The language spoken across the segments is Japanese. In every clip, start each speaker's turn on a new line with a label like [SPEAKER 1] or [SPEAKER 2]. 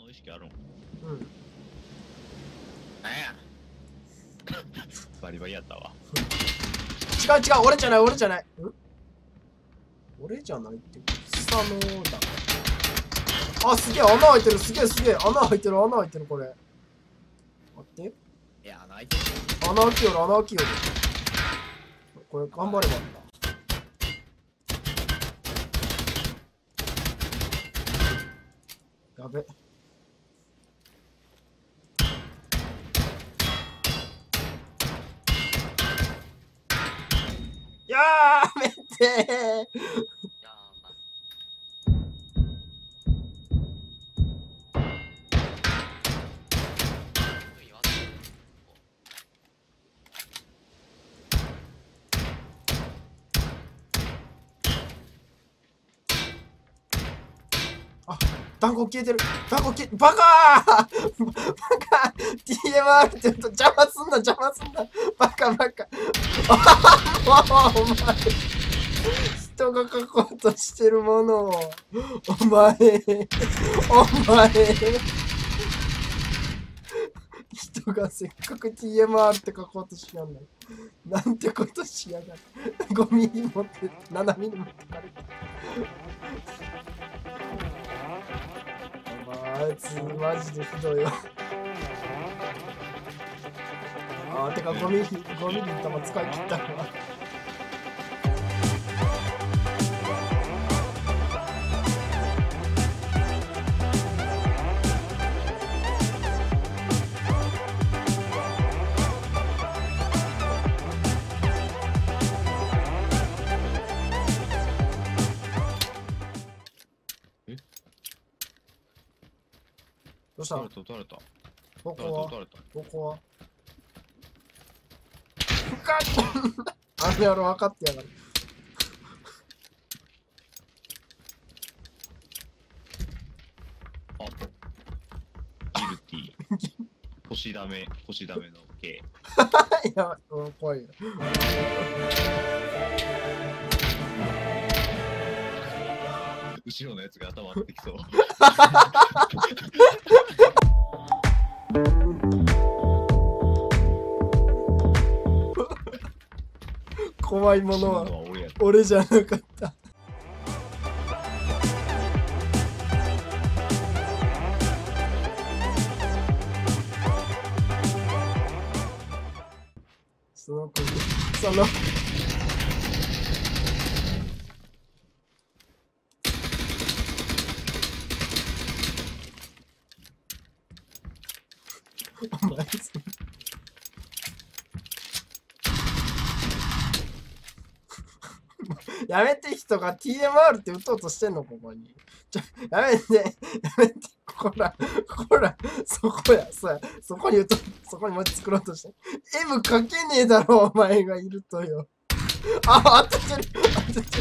[SPEAKER 1] の意識あるん？
[SPEAKER 2] うん。
[SPEAKER 1] なんやバリバリやったわ。
[SPEAKER 2] 違う違う、俺じゃない、俺じゃない。俺じゃないって草のだ。あ、すげえ、穴開いてる、すげえ、すげえ、穴開いてる、穴開いてる、これ。待って。
[SPEAKER 1] いや、穴開いてる。
[SPEAKER 2] 穴開きよる、穴開きよる。これ、頑張ればあった。やべ。やめてー。あ、団子消えてる。団子消え、バカーバカ TMR って言うと邪魔すんな、邪魔すんな。バカバカ。もう、お前。人が書こうとしてるものを。お前。お前。人がせっかく TMR って書こうとしやんない。なんてことしやがる。5ミリ持って、7ミリ持ってかれた。あいつマジでひどいわ。あー、てか5ミリ弾使い切ったわ。どうしたの？
[SPEAKER 1] 取られた。
[SPEAKER 2] どこは？
[SPEAKER 1] 取られた。
[SPEAKER 2] どこは？あの野郎分かってやがる。
[SPEAKER 1] あ、ギルティ。腰ダメの K。
[SPEAKER 2] やばい、怖いよ。
[SPEAKER 1] 後ろのやつが頭当ててきそう。
[SPEAKER 2] 怖いものは俺じゃなかった。そのお前やめて、人が TMR って打とうとしてんの、ここに。やめて、やめて、ほら、そこや、そこに打とう、そこに文字作ろうとして。M 書けねえだろ、お前がいるとよ。あ、当ててる、当ててる。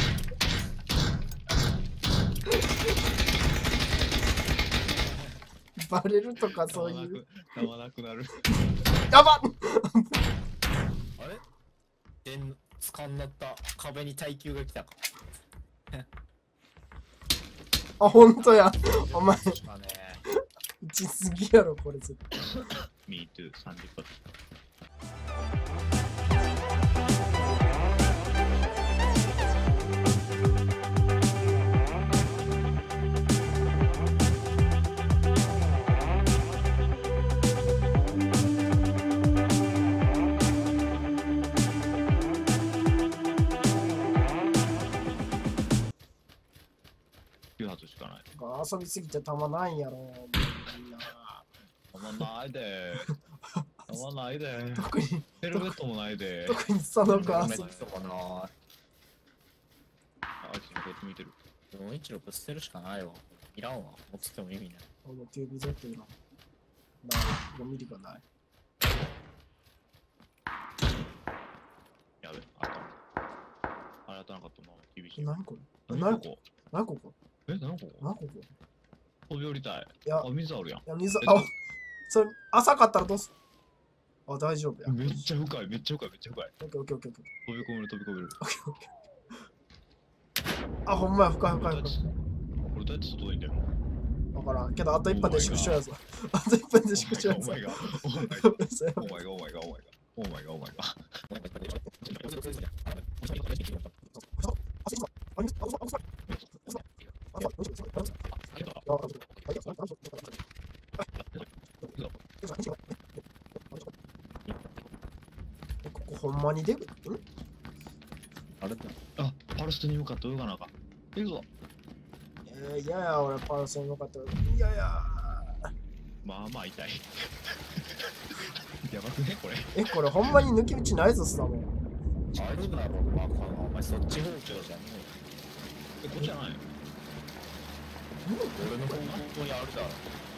[SPEAKER 2] バレるとかそういう。
[SPEAKER 1] たまなくなる。
[SPEAKER 2] やばっ
[SPEAKER 3] あれつかんなった壁に耐久が来たか。
[SPEAKER 2] あ、ほんとや。お前、
[SPEAKER 3] ね、
[SPEAKER 2] 打ちすぎやろ、これ絶対。
[SPEAKER 1] Me too、30発。9発しかない。
[SPEAKER 2] 遊びすぎてたまないんやろ、みんな。
[SPEAKER 1] たまないで。たまないで。
[SPEAKER 2] 特に、
[SPEAKER 1] ヘルメットもないで。
[SPEAKER 2] 特にその子遊び。
[SPEAKER 3] とかな。
[SPEAKER 1] あいつこっち見てる。
[SPEAKER 3] 416捨てるしかないわ。いらんわ。持ってても意味ない。
[SPEAKER 2] 俺も TVZ いらん。ない、5ミリがない。
[SPEAKER 1] やべ、あった。あれ当たらなかったな、厳しい。
[SPEAKER 2] 何これ？
[SPEAKER 1] 何ここ？
[SPEAKER 2] 何ここ？
[SPEAKER 1] 何ここ？
[SPEAKER 2] 何ここ？
[SPEAKER 1] 飛び降りたい。
[SPEAKER 2] いや、
[SPEAKER 1] あ、水あるやん。
[SPEAKER 2] いや、水、それ、浅かったらどうする？あ、大丈夫や。
[SPEAKER 1] めっちゃ深い、めっちゃ深い、めっちゃ深い。
[SPEAKER 2] オッケーオッケーオッケー。
[SPEAKER 1] 飛び込める、飛び込める。
[SPEAKER 2] オッケーオッケー。あ、ほんまや、深い深い深い。
[SPEAKER 1] これどうやって外に出るの？
[SPEAKER 2] あ、 からんけど、あと1分で縮小やぞ。あと1分で縮小やぞ。
[SPEAKER 1] お前が、お前が、お前が、お前が、お前が、お前が、お前が。
[SPEAKER 2] ここほんまに出る？
[SPEAKER 3] あれだ。
[SPEAKER 1] あ、パルストに向かって泳がなあかん。行くぞ。
[SPEAKER 2] いやや、俺パルスに向かって。いやや。
[SPEAKER 1] まあまあ痛い。やばくねこれ。
[SPEAKER 2] これほんまに抜き道ないぞ、スタもん。
[SPEAKER 3] あるだろう、まあ、お前そっち方向じゃね
[SPEAKER 1] こっちじゃないよ。
[SPEAKER 3] え。俺の方向にあるだろ。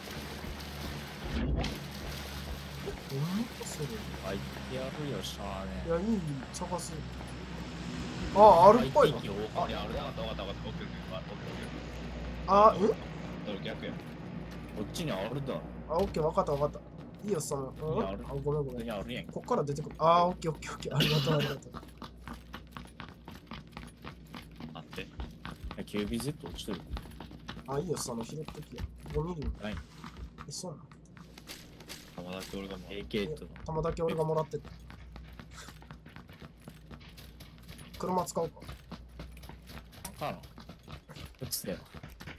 [SPEAKER 2] それ。
[SPEAKER 3] あ、いやるよ、しゃあね
[SPEAKER 2] いや、いい、探す。あ、あるっぽいな。
[SPEAKER 1] いや、あれだ、わかった、わかった、わかった、オッケー、オッケー、オッケー。
[SPEAKER 2] あ、
[SPEAKER 1] 俺逆や。
[SPEAKER 3] こっちにあるだろ。
[SPEAKER 2] あ、オッケー、わかったわかった。いいよ、その。
[SPEAKER 3] いやある
[SPEAKER 2] あ、ごめんごめん。
[SPEAKER 3] ここにあるやん。
[SPEAKER 2] こっから出てくる。あ、オッケーオッケーオッケー。ありがとうありがとう。
[SPEAKER 1] あって。
[SPEAKER 3] キュービー Z 落ちてる。
[SPEAKER 2] あ、いいよ、その拾ってきや。5ミリの。
[SPEAKER 3] ない。
[SPEAKER 2] そうなの
[SPEAKER 1] 玉だけ俺がもう。
[SPEAKER 3] AK との。
[SPEAKER 2] 玉だけ俺がもらってた。車使おうか。
[SPEAKER 3] かな。落ちてよ。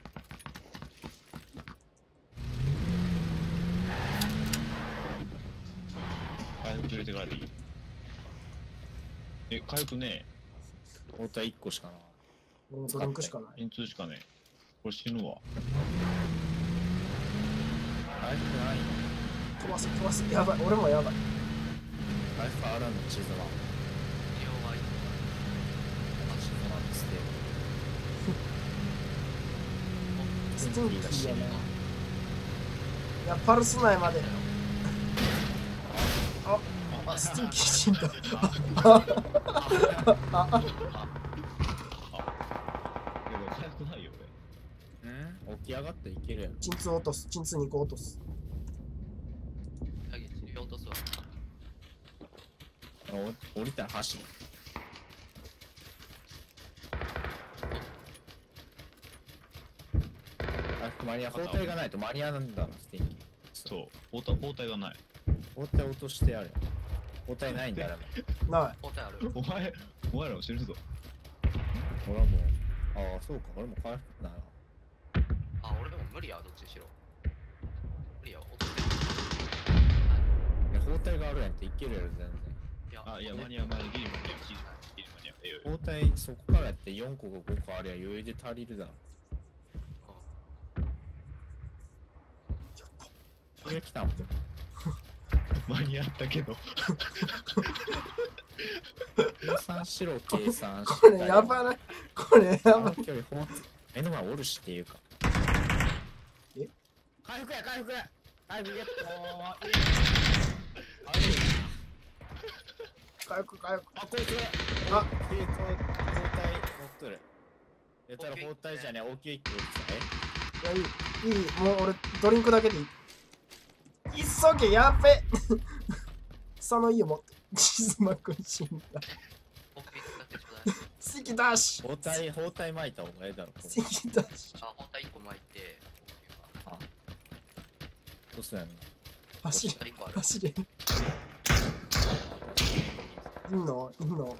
[SPEAKER 1] 回復入れてからでいい。回復ね、
[SPEAKER 3] 包帯1個しかな。
[SPEAKER 2] 俺もドリンクしかない。
[SPEAKER 1] 陣痛しかね。これ死ぬわ。
[SPEAKER 3] 回復ないの。
[SPEAKER 2] 飛ばす飛ばす。やばい、俺もやばい。
[SPEAKER 3] 回復あるの地図は。そうなんですね。
[SPEAKER 2] スティンキーやね。いや、パルス内まで。あ、スティンキー死んだ。
[SPEAKER 1] でも回復ないよ
[SPEAKER 3] うん起き上がっていけるやん。
[SPEAKER 2] 鎮痛落とす。鎮痛2個落とす。
[SPEAKER 3] 降りたら走る。間に合う。包帯がないと間に合うんだな、スティンキー。
[SPEAKER 1] そう、包帯がない。
[SPEAKER 3] 包帯落としてやる。包帯ないんだよ。
[SPEAKER 2] ない。
[SPEAKER 1] お前らも死ぬぞ。
[SPEAKER 3] 俺はもう、ああ、そうか、俺も回復ないな。
[SPEAKER 4] あ、俺でも無理や、どっちにしろ。無理や、落ちて
[SPEAKER 3] いや包帯があるやんっていけるやろ、全然。
[SPEAKER 4] る。いや、
[SPEAKER 1] あ、いや、間に合う、ギリ間に合う、ギリ間に合う。
[SPEAKER 3] 包帯そこからやって4個か5個ありゃ余裕で足りるだろ。これ来たもん。
[SPEAKER 1] 間に合ったけど。
[SPEAKER 3] 計算しろ、計算しろ。
[SPEAKER 2] これやばない。これやばい。
[SPEAKER 3] 距離ほん目の前おるしっていうか。
[SPEAKER 2] え
[SPEAKER 3] 回復や、回復や回復やっと
[SPEAKER 2] 回復回復。
[SPEAKER 3] あ、こいつ
[SPEAKER 2] あ
[SPEAKER 3] 包帯持っとる。やったら包帯じゃねえ、大きいって言って
[SPEAKER 2] いや、いい。もう俺、ドリンクだけでいい。急げ、やっべその家持って。チズマくん死んだ。
[SPEAKER 4] オッケー使ってちょうだい。
[SPEAKER 2] 関ダッシュ
[SPEAKER 3] 包帯巻いた方がええだろ。
[SPEAKER 2] 関ダッシュ
[SPEAKER 4] あ、本体1個巻いて、
[SPEAKER 3] あどうすんやんの。
[SPEAKER 2] 走れ、
[SPEAKER 4] 本体1個ある。
[SPEAKER 2] 走れ。いんのいんの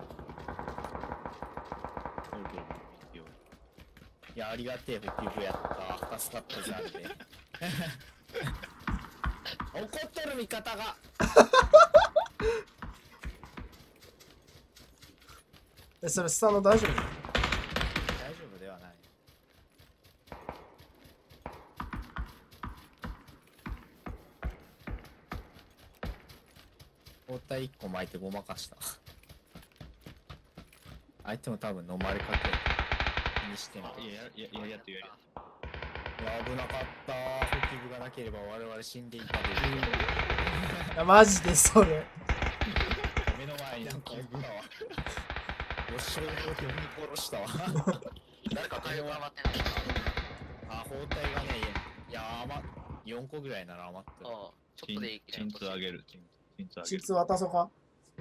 [SPEAKER 3] いや、ありがてえ補給部やった。助かったじゃんって。怒っとる味方が。
[SPEAKER 2] それスタの大丈夫
[SPEAKER 3] 大丈夫ではない。包帯1個巻いてごまかした。相手も多分飲まれかける。にしても。
[SPEAKER 1] いや、やってやる。
[SPEAKER 3] いや、危なかった。補給部がなければ我々死んでいたで。
[SPEAKER 2] いや、マジでそれ。
[SPEAKER 3] 目の前になんかおったわ。よっしゃ、読み殺したわ。
[SPEAKER 4] 誰か回復余ってないか
[SPEAKER 3] あ、包帯がね、いや、4個ぐらいなら余ってる。
[SPEAKER 4] ああ、ちょっとでいいけど。
[SPEAKER 1] 鎮痛あげる。鎮痛あげる。
[SPEAKER 2] 鎮痛渡そうか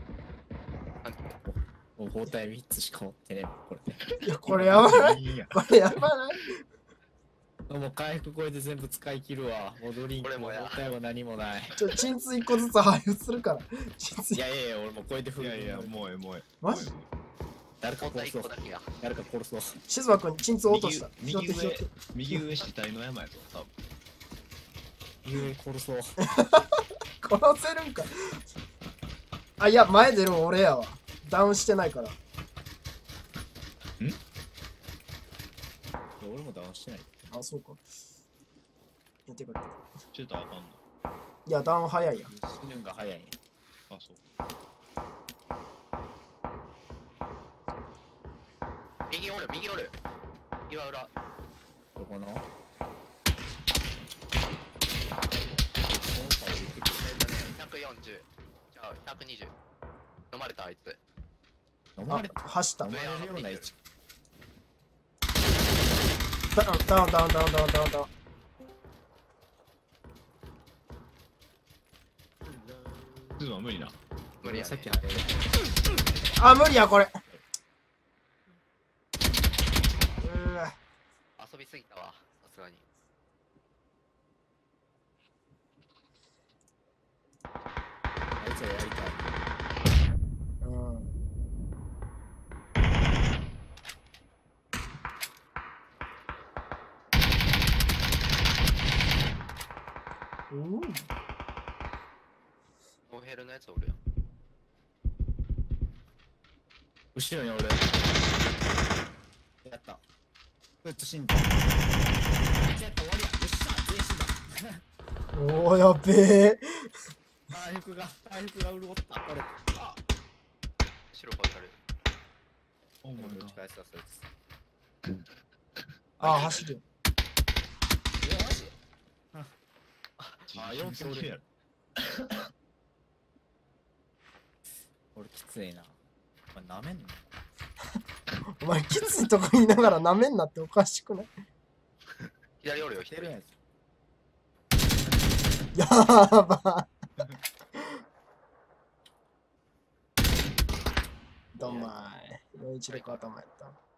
[SPEAKER 3] もう包帯3つしか持ってねえもん、これ。
[SPEAKER 2] いや、これやばない
[SPEAKER 1] いいや。
[SPEAKER 2] これやばない
[SPEAKER 3] もう回復これで全部使い切るわ。もうドリンクも
[SPEAKER 4] 俺もや
[SPEAKER 3] 他も何もない。
[SPEAKER 2] 鎮痛1個ずつ配布するから。鎮痛
[SPEAKER 3] いやいやいや、俺もうこれでフル
[SPEAKER 1] いやいや、もうええ、もうええ。
[SPEAKER 2] マジ
[SPEAKER 3] 誰か
[SPEAKER 4] 交代1
[SPEAKER 3] 殺そう
[SPEAKER 4] 個。だけや。
[SPEAKER 3] 誰か殺そう。
[SPEAKER 2] 静馬くん鎮痛落とした。拾って拾っ
[SPEAKER 1] 右上
[SPEAKER 2] て。、
[SPEAKER 1] 右上死体の山やぞ、多分。
[SPEAKER 3] ゆえ殺そう。
[SPEAKER 2] 殺せるんか。あ、いや、前出るん俺やわ。ダウンしてないから。
[SPEAKER 3] 俺もダウンしてない。
[SPEAKER 2] あ、そうか。いや、てか、
[SPEAKER 1] ちょっとあかんの。
[SPEAKER 2] いや、ダウン早いやん。
[SPEAKER 3] 死ぬんが早いんや。
[SPEAKER 1] あ、そう。
[SPEAKER 4] 右おる、右おる。岩裏。
[SPEAKER 3] どこの
[SPEAKER 4] 140。じゃあ、120。飲まれた、あいつ。
[SPEAKER 2] あ
[SPEAKER 3] 飲まれた。
[SPEAKER 2] 走った。
[SPEAKER 3] 飲まれるような位置。
[SPEAKER 2] ダウン、ダウン、ダウン、ダウン、ダウン、ダウン、ダウン。
[SPEAKER 1] すぐは無理な。
[SPEAKER 4] 無理や、ね。
[SPEAKER 3] さっきあれ。
[SPEAKER 2] あ、無理や、これ。うわ。
[SPEAKER 4] 遊びすぎたわ、さすがに。
[SPEAKER 3] あいつはやりたい。
[SPEAKER 2] うん。
[SPEAKER 4] モンヘルのやつおるやん。
[SPEAKER 3] 後ろに俺。やった。死んだ。やった終わりや。よっしゃ全員死んだ。
[SPEAKER 2] おー、やべえ。
[SPEAKER 3] 回復が潤った。これ。あ
[SPEAKER 4] 白かかる。
[SPEAKER 1] お前
[SPEAKER 3] 打ち返したそいつ。
[SPEAKER 2] あ、走るよ。
[SPEAKER 3] マジ
[SPEAKER 1] あ、4キロやろ。
[SPEAKER 3] 俺きついな。お前なめんの
[SPEAKER 2] お前、きついとこ言いながらなめんなっておかしくない？
[SPEAKER 4] 左おるよ、左
[SPEAKER 3] してる。やつ。
[SPEAKER 2] やば。どんまい。416頭やった。